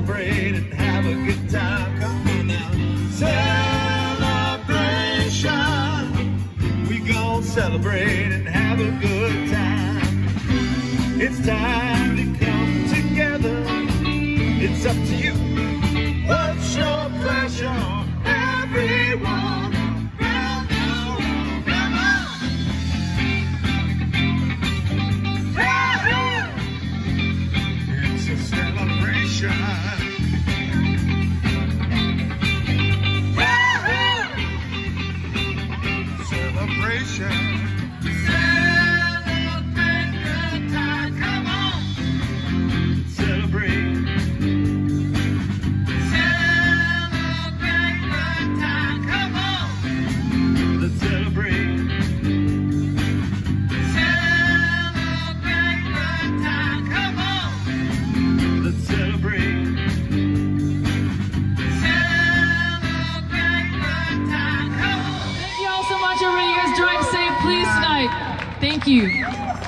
celebrate and have a good time. Come on now. Celebration. We gon' celebrate and have a good time. It's time to come together. It's up to you. What's your pleasure? Everyone. Round the room. Come on. Hey! It's a celebration. Celebration. Celebrate good time. Come on. Celebrate. Celebrate good time. Come on. Let's celebrate. Celebrate good time. Come on. Let's celebrate. Celebrate good time. Come on. Thank you all so much, everybody. You guys drive safe, please, tonight. Thank you.